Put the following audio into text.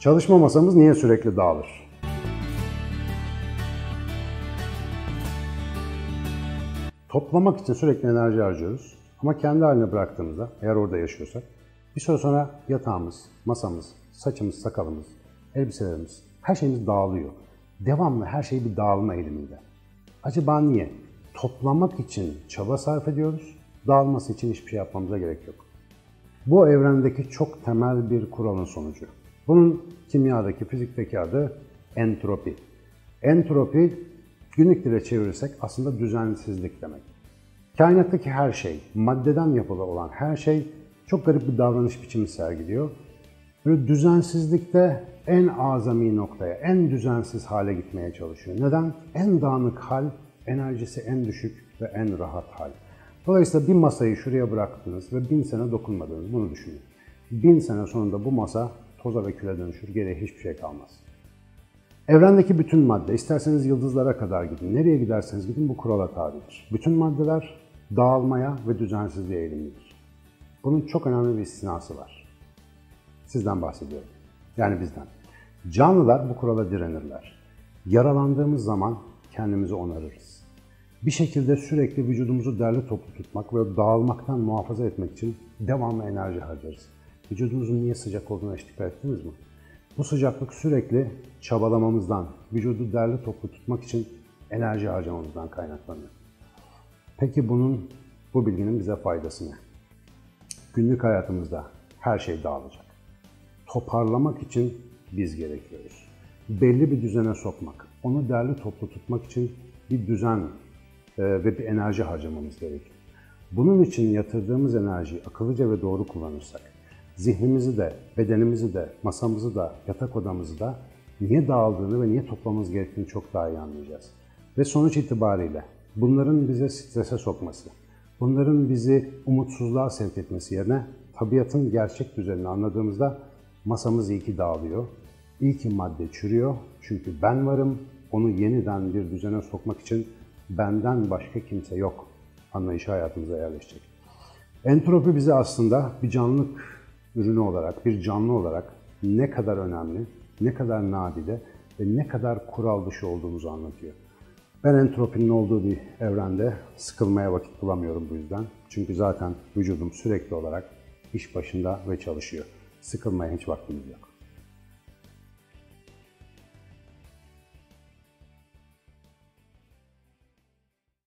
Çalışma masamız niye sürekli dağılır? Toplamak için sürekli enerji harcıyoruz. Ama kendi haline bıraktığımızda, eğer orada yaşıyorsak, bir süre sonra yatağımız, masamız, saçımız, sakalımız, elbiselerimiz, her şeyimiz dağılıyor. Devamlı her şey bir dağılma eğiliminde. Acaba niye? Toplamak için çaba sarf ediyoruz, dağılması için hiçbir şey yapmamıza gerek yok. Bu evrendeki çok temel bir kuralın sonucu. Bunun kimyadaki, fizikteki adı entropi. Entropi, günlük dile çevirirsek aslında düzensizlik demek. Kainattaki her şey, maddeden yapılı olan her şey çok garip bir davranış biçimi sergiliyor. Böyle düzensizlikte en azami noktaya, en düzensiz hale gitmeye çalışıyor. Neden? En dağınık hal, enerjisi en düşük ve en rahat hal. Dolayısıyla bir masayı şuraya bıraktınız ve 1000 sene dokunmadınız, bunu düşünün. 1000 sene sonunda bu masa toza ve küle dönüşür, geriye hiçbir şey kalmaz. Evrendeki bütün madde, isterseniz yıldızlara kadar gidin, nereye giderseniz gidin bu kurala tabidir. Bütün maddeler dağılmaya ve düzensizliğe eğilimlidir. Bunun çok önemli bir istisnası var. Sizden bahsediyorum, yani bizden. Canlılar bu kurala direnirler. Yaralandığımız zaman kendimizi onarırız. Bir şekilde sürekli vücudumuzu derli toplu tutmak ve dağılmaktan muhafaza etmek için devamlı enerji harcarız. Vücudumuzun niye sıcak olduğuna hiç dikkat ettiniz mi? Bu sıcaklık sürekli çabalamamızdan, vücudu derli toplu tutmak için enerji harcamamızdan kaynaklanıyor. Peki bu bilginin bize faydası ne? Günlük hayatımızda her şey dağılacak. Toparlamak için biz gerekiyoruz. Belli bir düzene sokmak, onu derli toplu tutmak için bir düzen ve bir enerji harcamamız gerekiyor. Bunun için yatırdığımız enerjiyi akıllıca ve doğru kullanırsak, zihnimizi de, bedenimizi de, masamızı da, yatak odamızı da niye dağıldığını ve niye toplamamız gerektiğini çok daha iyi anlayacağız. Ve sonuç itibariyle bunların bize strese sokması, bunların bizi umutsuzluğa sevk etmesi yerine tabiatın gerçek düzenini anladığımızda masamız iyi ki dağılıyor, iyi ki madde çürüyor. Çünkü ben varım, onu yeniden bir düzene sokmak için benden başka kimse yok anlayışı hayatımıza yerleşecek. Entropi bize aslında bir canlılık ürünü olarak, bir canlı olarak ne kadar önemli, ne kadar nadide ve ne kadar kural dışı olduğumuzu anlatıyor. Ben entropinin olduğu bir evrende sıkılmaya vakit bulamıyorum bu yüzden. Çünkü zaten vücudum sürekli olarak iş başında ve çalışıyor. Sıkılmaya hiç vaktimiz yok.